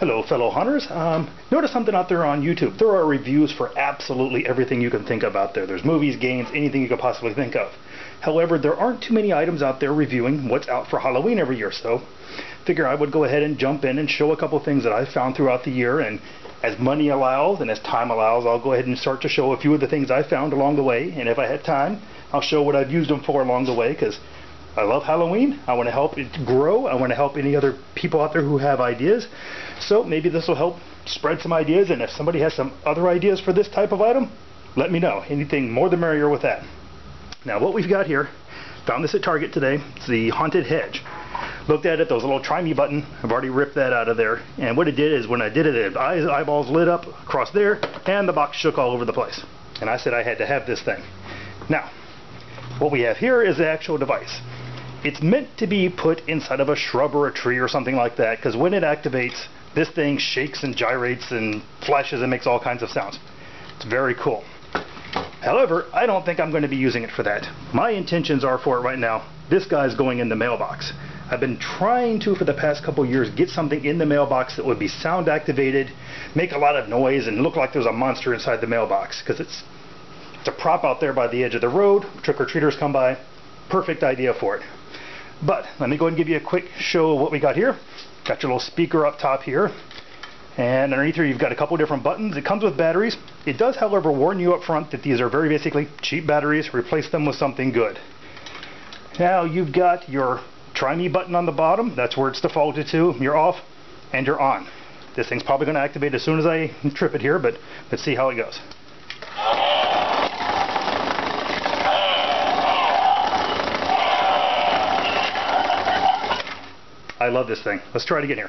Hello fellow hunters. Notice something out there on YouTube. There are reviews for absolutely everything you can think of out there. There's movies, games, anything you could possibly think of. However, there aren't too many items out there reviewing what's out for Halloween every year, so figure I would go ahead and jump in and show a couple things that I've found throughout the year, and as money allows and as time allows, I'll go ahead and start to show a few of the things I found along the way, and if I had time, I'll show what I've used them for along the way, because I love Halloween. I want to help it grow. I want to help any other people out there who have ideas. So maybe this will help spread some ideas, and if somebody has some other ideas for this type of item, let me know. Anything more the merrier with that. Now what we've got here, found this at Target today. It's the Haunted Hedge. Looked at it, those little try me button, I've already ripped that out of there. And what it did is when I did it, eyeballs lit up across there, and the box shook all over the place. And I said I had to have this thing. Now, what we have here is the actual device. It's meant to be put inside of a shrub or a tree or something like that, because when it activates, this thing shakes and gyrates and flashes and makes all kinds of sounds. It's very cool. However, I don't think I'm going to be using it for that. My intentions are for it right now. This guy's going in the mailbox. I've been trying to, for the past couple years, get something in the mailbox that would be sound activated, make a lot of noise, and look like there's a monster inside the mailbox, because it's a prop out there by the edge of the road. Trick-or-treaters come by. Perfect idea for it. But let me go ahead and give you a quick show of what we got here. Got your little speaker up top here, and underneath here you've got a couple different buttons. It comes with batteries. It does, however, warn you up front that these are very basically cheap batteries. Replace them with something good. Now you've got your try me button on the bottom. That's where it's defaulted to. You're off and you're on. This thing's probably going to activate as soon as I trip it here, but let's see how it goes. I love this thing. Let's try it again here.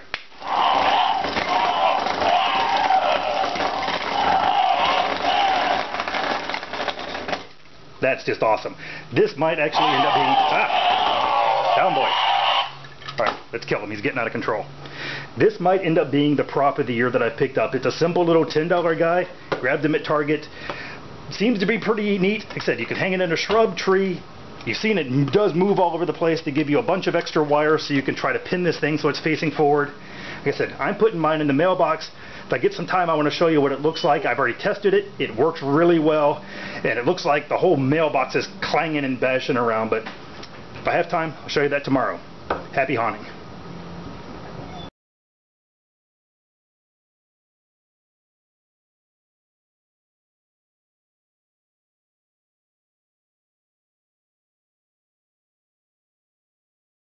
That's just awesome. This might actually end up being... down boy. Alright, let's kill him. He's getting out of control. This might end up being the prop of the year that I picked up. It's a simple little $10 guy. Grabbed him at Target. Seems to be pretty neat. Like I said, you can hang it in a shrub, tree. You've seen it does move all over the place to give you a bunch of extra wire so you can try to pin this thing so it's facing forward. Like I said, I'm putting mine in the mailbox. If I get some time, I want to show you what it looks like. I've already tested it. It works really well. And it looks like the whole mailbox is clanging and bashing around. But if I have time, I'll show you that tomorrow. Happy haunting.